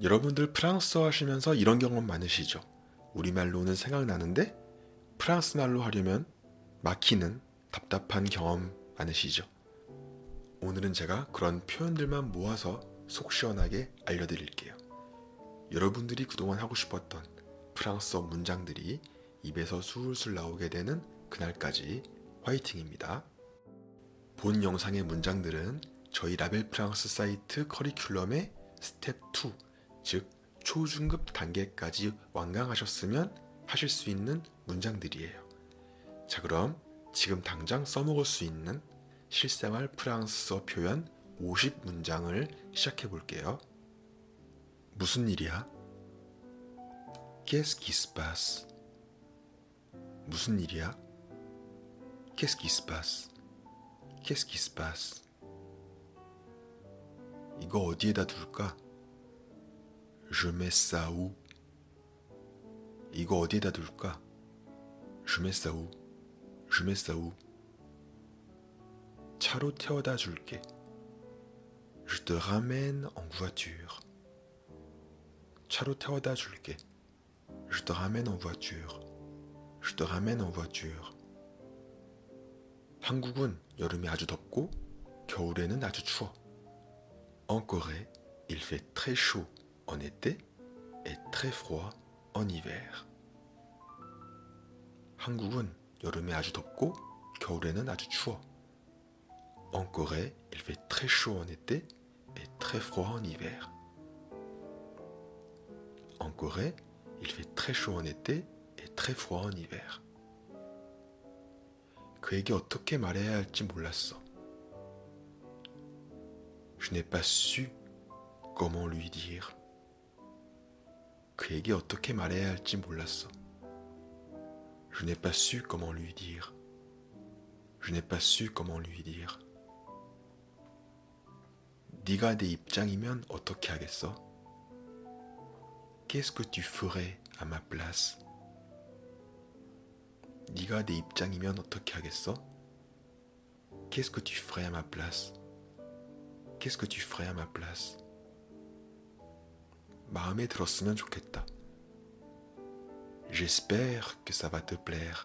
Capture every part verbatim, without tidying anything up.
여러분들 프랑스어 하시면서 이런 경험 많으시죠? 우리말로는 생각나는데 프랑스 말로 하려면 막히는 답답한 경험 많으시죠? 오늘은 제가 그런 표현들만 모아서 속 시원하게 알려드릴게요. 여러분들이 그동안 하고 싶었던 프랑스어 문장들이 입에서 술술 나오게 되는 그날까지 화이팅입니다. 본 영상의 문장들은 저희 라벨 프랑스 사이트 커리큘럼의 스텝 이, 즉 초중급 단계까지 완강하셨으면 하실 수 있는 문장들이에요. 자, 그럼 지금 당장 써먹을 수 있는 실생활 프랑스어 표현 오십 문장을 시작해 볼게요. 무슨 일이야? Qu'est-ce qui se passe? 무슨 일이야? Qu'est-ce qui se passe? Qu'est-ce qui se passe? 이거 어디에다 둘까? Je mets ça où? 이거 어디에다 둘까? Je mets ça où? Je mets ça où? 차로 태워다 줄게. Je te ramène en voiture. 차로 태워다 줄게. Je te ramène en voiture. Je te ramène en voiture. 한국은 여름에 아주 덥고 겨울에는 아주 추워. En Corée, il fait très chaud en été et très froid en hiver. 한국은 여름에 아주 덥고 겨울에는 아주 추워. En Corée, il fait très chaud en été et très froid en hiver. En Corée, il fait très chaud en été et très froid en hiver. 그에게 어떻게 말해야 할지 몰랐어. Je n'ai pas su comment lui dire. 그에게 어떻게 말해야 할지 몰랐어. Je n'ai pas su comment lui dire. Je n'ai pas su comment lui dire. 네가 내 입장이면 어떻게 하겠어? Qu'est-ce que tu ferais à ma place? 네가 내 입장이면 어떻게 하겠어? Qu'est-ce que tu ferais à ma place? Qu'est-ce que tu ferais à ma place? 마음에 들었으면 좋겠다. J'espère que ça va te plaire.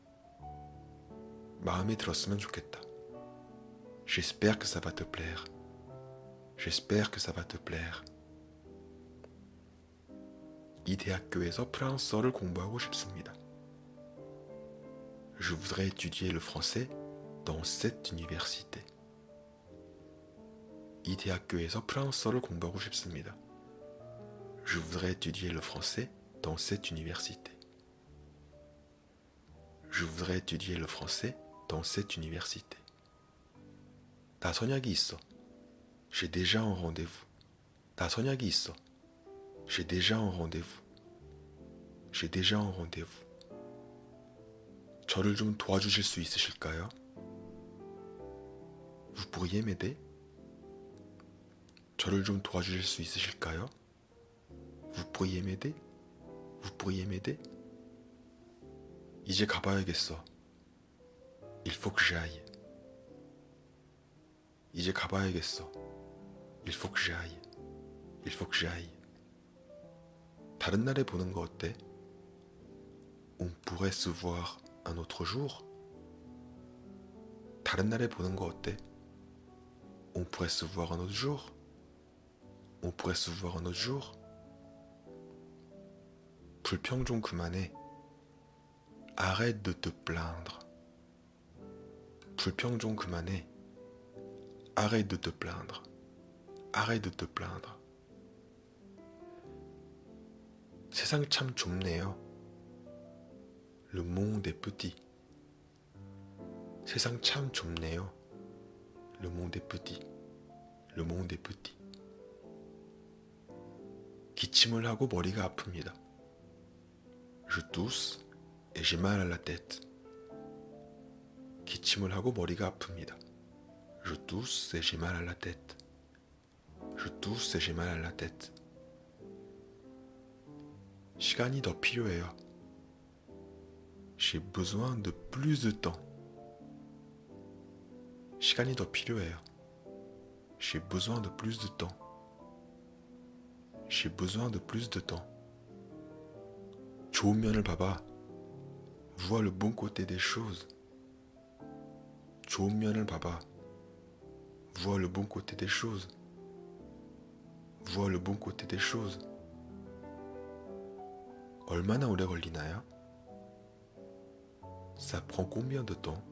마음에 들었으면 좋겠다. J'espère que ça va te plaire. J'espère que ça va te plaire. 이 대학교에서 프랑스어를 공부하고 싶습니다. Je voudrais étudier le français dans cette université. 이 대학교에서 프랑스어를 공부하고 싶습니다. Je voudrais étudier le français dans cette université. Je voudrais étudier le français dans cette université. 나 선약이 있어. J'ai déjà un rendez-vous. 나 선약이 있어. J'ai déjà un rendez-vous. J'ai déjà un rendez-vous. 저를 좀 도와주실 수 있으실까요? Vous pourriez m'aider? 저를 좀 도와주실 수 있으실까요? Vous pourriez m'aider? Vous pourriez m'aider? 이제 가봐야겠어. Il faut que j'aille. 이제 가봐야겠어. Il faut que j'aille. Il faut que j'aille. 다른 날에 보는 거 어때? On pourrait se voir un autre jour. 다른 날에 보는 거 어때? On pourrait se voir un autre jour. On pourrait se voir un autre jour. 불평 좀 그만해. Arrête de te plaindre. 불평 좀 그만해. Arrête de te plaindre. Arrête de te plaindre. 세상 참 좁네요. Le monde est petit. 세상 참 좁네요. Le monde est petit. Le monde est petit. 기침을 하고 머리가 아픕니다. Je tousse et j'ai mal à la tête. 기침을 하고 머리가 아픕니다. Je tousse et j'ai mal à la tête. Je tousse et j'ai mal à la tête. 시간이 더 필요해요. J'ai besoin de plus de temps. 시간이 더 필요해요. J'ai besoin de plus de temps. J'ai besoin de plus de temps. 좋은 면을 봐봐. Vois le bon côté des choses. 좋은 면을 봐봐. Vois le bon côté des choses. Vois le bon côté des choses. 얼마나 오래 걸리나요? Ça prend combien de temps?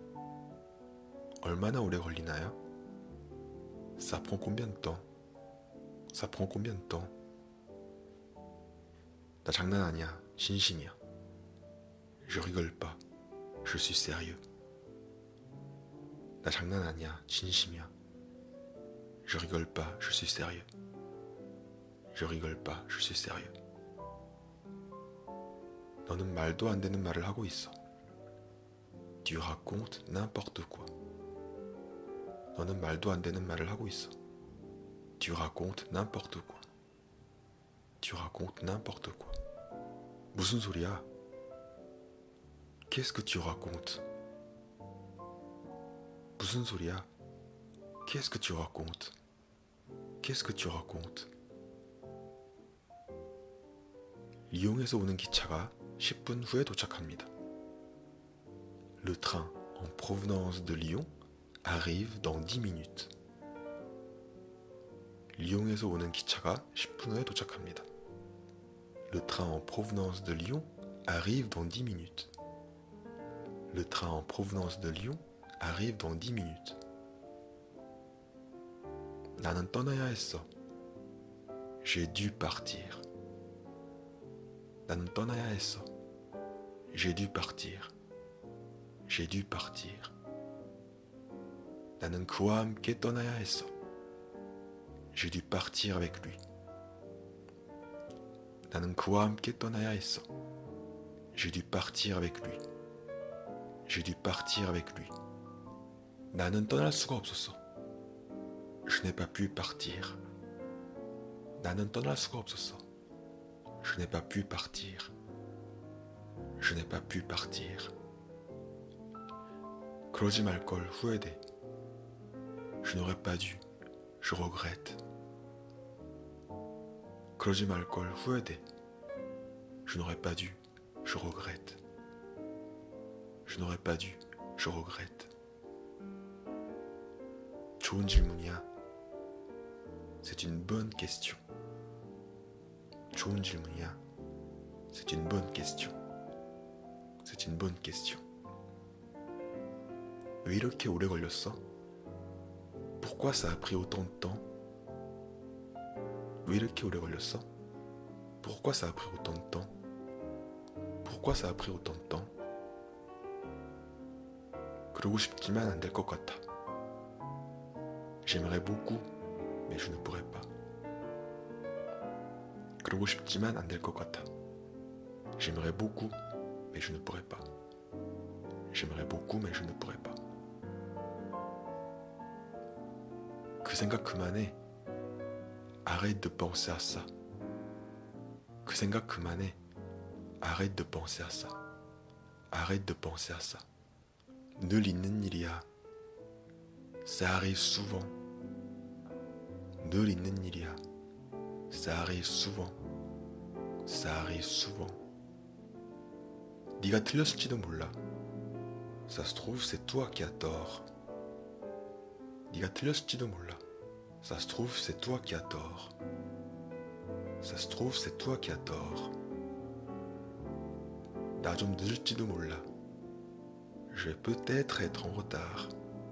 얼마나 오래 걸리나요? Ça prend combien de temps? Ça prend combien de temps? 나 장난 아니야. 진심이야. Je rigole pas. Je suis sérieux. 나 장난 아니야. 진심이야. Je rigole pas. Je suis sérieux. Je rigole pas. Je suis sérieux. 너는 말도 안 되는 말을 하고 있어. Tu racontes n'importe quoi. 너는 말도 안 되는 말을 하고 있어. Tu racontes n'importe quoi. Tu racontes n'importe quoi. 무슨 소리야? Qu'est-ce que tu racontes? 무슨 소리야? Qu'est-ce que tu racontes? Qu'est-ce que tu racontes? 리옹에서 오는 기차가 십 분 후에 도착합니다. Le train en provenance de Lyon arrive dans dix minutes. 리옹에서 오는 기차가 십 분 후에 도착합니다. Le train en provenance de Lyon arrive dans dix minutes. Le train en provenance de Lyon arrive dans dix minutes. 나는 떠나야 했어. J'ai dû partir. 나는 떠나야 했어. J'ai dû partir. J'ai dû partir. 나는 그와 함께 떠나야 했어. J'ai dû partir avec lui. 나는 그와 함께 떠나야 했어. J'ai dû partir avec lui. J'ai dû partir avec lui. 나는 떠날 수가 없었어. Je n'ai pas pu partir. 나는 떠날 수가 없었어. Je n'ai pas pu partir. Je n'ai pas pu partir. 그러지 말걸 후회돼. Je n'aurais pas dû. Je regrette. 그러지 말걸 후회돼. Je n'aurais pas dû. Je regrette. Je n'aurais pas dû. Je regrette. 좋은 질문이야. C'est une bonne question. 좋은 질문이야. C'est une bonne question. C'est une bonne question. 왜 이렇게 오래 걸렸어? Pourquoi ça a pris autant de temps? 왜 이렇게 오래 걸렸어? Pourquoi ça a pris autant de temps? Pourquoi ça a pris autant de temps? 그러고 싶지만 안 될 것 같아. J'aimerais beaucoup, mais je ne pourrais pas. 그러고 싶지만 안 될 것 같아. J'aimerais beaucoup, mais je ne pourrais pas. J'aimerais beaucoup, mais je ne pourrais pas. 그 생각 그만해. Arrête de penser à ça. 그 생각 그만해. Arrête de penser à ça. Arrête de penser à ça. 늘 있는 일이야. Ça arrive souvent. 늘 있는 일이야. Ça arrive souvent. Ça arrive souvent. 네가 틀렸을지도 몰라. Ça se trouve, c'est toi qui as tort. 네가 틀렸을지도 몰라. Ça se trouve, c'est toi qui as tort. Ça se trouve, c'est toi qui as tort. 나 좀 늦을지도 몰라. Je vais peut-être être en retard.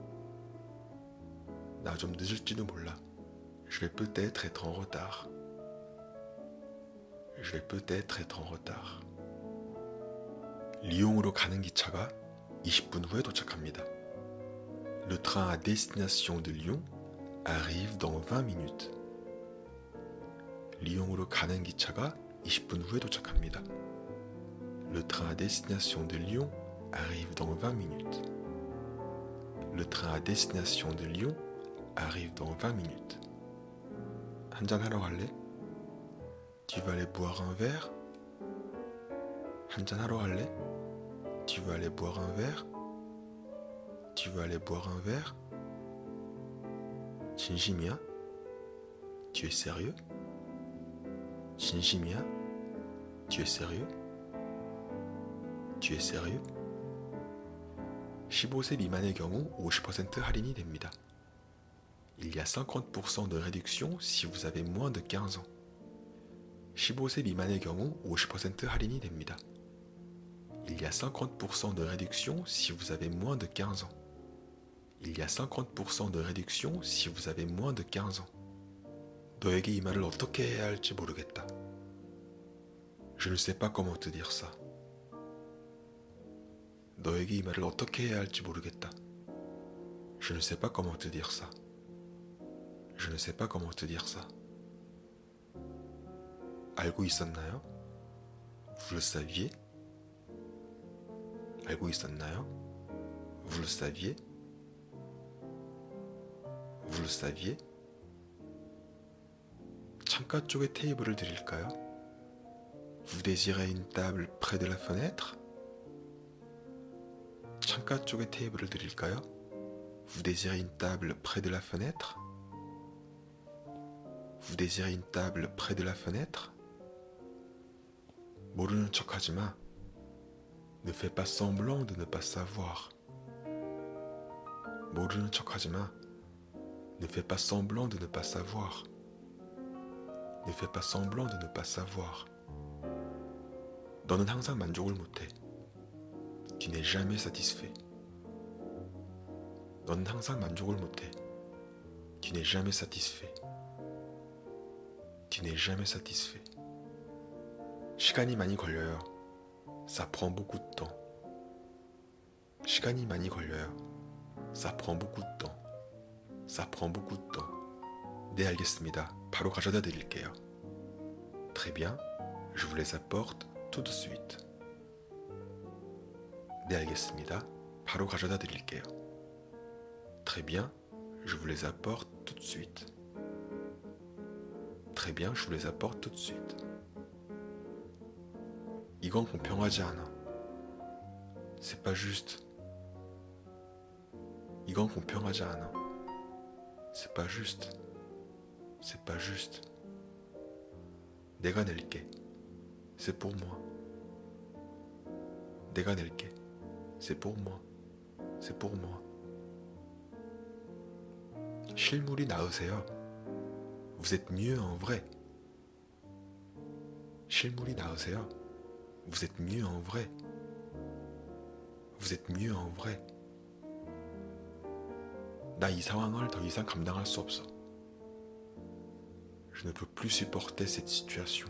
나 좀 늦을지도 몰라. Je vais peut-être être en retard. Je vais peut-être être en retard. 리옹으로 가는 기차가 이십 분 후에 도착합니다. Le train à destination de Lyon arrive dans vingt minutes. 리옹으로 가는 기차가 이십 분 후에 도착합니다. Le train à destination de Lyon arrive dans vingt minutes. Le train à destination de Lyon arrive dans vingt minutes. 한잔 하러 갈래? Tu vas aller boire un verre? 한잔 하러 갈래? Tu vas aller boire un verre? Tu vas aller boire un verre? 진심이야? Tu es sérieux? 진심이야? Tu es sérieux? Tu es sérieux? 십오 세 미만의 경우 오십 퍼센트 할인이 됩니다. Il y a cinquante pour cent de réduction si vous avez moins de quinze ans. 십오 세 미만의 경우 오십 퍼센트 할인이 됩니다. Il y a cinquante pour cent de réduction si vous avez moins de quinze ans. Il y a cinquante pour cent de réduction si vous avez moins de quinze ans. 너에게 이 말을 어떻게 해야 할지 모르겠다. Je ne sais pas comment te dire ça. 너에게 이 말을 어떻게 해야 할지 모르겠다. Je ne sais pas comment te dire ça. Je ne sais pas comment te dire ça. 알고 있었나요? Vous le saviez? 알고 있었나요? Vous le saviez? Vous le saviez? 창가 쪽에 테이블을 드릴까요? Vous désirez une table près de la fenêtre? 창가 쪽에 테이블을 드릴까요? Vous désirez une table près de la fenêtre? Vous désirez une table près de la fenêtre? 모르는 척하지 마. Ne fais pas semblant de ne pas savoir. 모르는 척하지 마. Ne fais pas semblant de ne pas savoir. Ne fais pas semblant de ne pas savoir. 너는 항상 만족을 못해. Tu n'es jamais satisfait. 너는 항상 만족을 못해. Tu n'es jamais satisfait. Tu n'es jamais satisfait. 시간이 많이 걸려요. Ça prend beaucoup de temps. 시간이 많이 걸려요. Ça prend beaucoup de temps. Ça prend beaucoup de temps. 네, 알겠습니다. 바로 가져다 드릴게요. Très bien. Je vous les apporte tout de suite. 네, 알겠습니다. 바로 가져다 드릴게요. Très bien. Je vous les apporte tout de suite. Très bien. Je vous les apporte tout de suite. 이건 공평하지 않아. C'est pas juste. 이건 공평하지 않아. C'est pas juste. C'est pas juste. 내가 낼게. C'est pour moi. 내가 낼게. C'est pour moi. C'est pour moi. 실물이 나으세요. Vous êtes mieux en vrai. 실물이 나으세요. Vous êtes mieux en vrai. Vous êtes mieux en vrai. 나 이 상황을 더 이상 감당할 수 없어. Je ne peux plus supporter cette situation.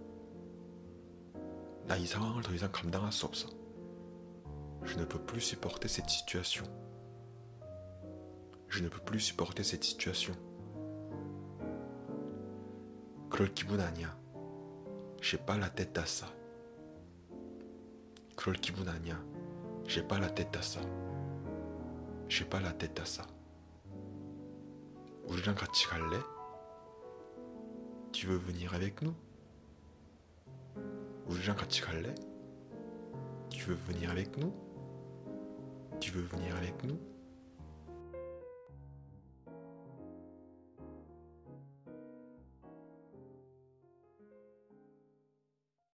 나 이 상황을 더 이상 감당할 수 없어. Je ne peux plus supporter cette situation. Je ne peux plus supporter cette situation. 그럴 기분 아니야. J'ai pas la tête à ça. 그럴 기분 아니야. J'ai pas la tête à ça. J'ai pas la tête à ça. 우리랑 같이 갈래? Tu veux venir avec nous? 우리랑 같이 갈래? Tu veux venir avec nous? Tu veux venir avec nous?